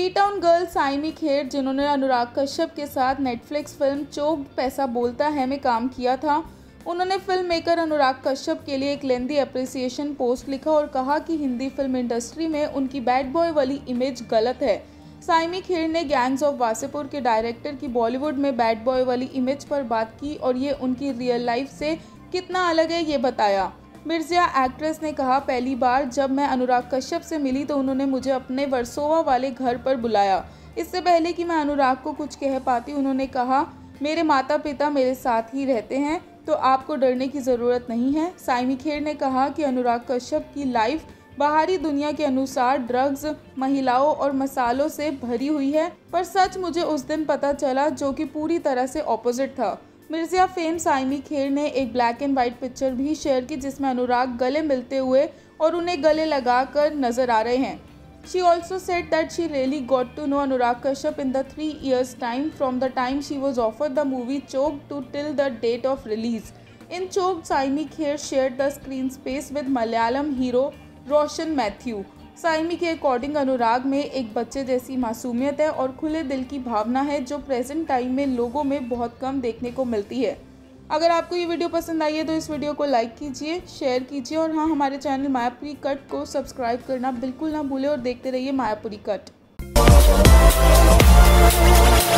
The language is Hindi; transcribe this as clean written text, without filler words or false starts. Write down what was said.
B town girl Saiyami Kher, जिन्होंने अनुराग कश्यप के साथ नेटफ्लिक्स फिल्म चोक्ड पैसा बोलता है में काम किया था, उन्होंने फिल्म मेकर अनुराग कश्यप के लिए एक लेंदी अप्रिसिएशन पोस्ट लिखा और कहा कि हिंदी फिल्म इंडस्ट्री में उनकी बैड बॉय वाली इमेज गलत है। साइमी खेर ने गैंग्स ऑफ वासेपुर के डायरेक्टर की बॉलीवुड में बैड बॉय वाली इमेज पर बात की और ये उनकी रियल लाइफ से कितना अलग है ये बताया। मिर्जिया एक्ट्रेस ने कहा, पहली बार जब मैं अनुराग कश्यप से मिली तो उन्होंने मुझे अपने वर्सोवा वाले घर पर बुलाया। इससे पहले कि मैं अनुराग को कुछ कह पाती उन्होंने कहा, मेरे माता पिता मेरे साथ ही रहते हैं तो आपको डरने की ज़रूरत नहीं है। साइमी खेर ने कहा कि अनुराग कश्यप की लाइफ बाहरी दुनिया के अनुसार ड्रग्स, महिलाओं और मसालों से भरी हुई है, पर सच मुझे उस दिन पता चला जो कि पूरी तरह से ऑपोजिट था। मिर्जिया फेम साइमी खेर ने एक ब्लैक एंड वाइट पिक्चर भी शेयर की जिसमें अनुराग गले मिलते हुए और उन्हें गले लगाकर नजर आ रहे हैं। She also said that she really got to know Anurag Kashyap in the 3 years time from the time she was offered the movie Choked to till the date of release. In Choked, Saimi Kher shared the screen space with Malayalam hero Roshan Mathew. Saiyami के अकॉर्डिंग अनुराग में एक बच्चे जैसी मासूमियत है और खुले दिल की भावना है जो प्रेजेंट टाइम में लोगों में बहुत कम देखने को मिलती है। अगर आपको ये वीडियो पसंद आई है तो इस वीडियो को लाइक कीजिए, शेयर कीजिए और हाँ, हमारे चैनल मायापुरी कट को सब्सक्राइब करना बिल्कुल ना भूलें और देखते रहिए मायापुरी कट।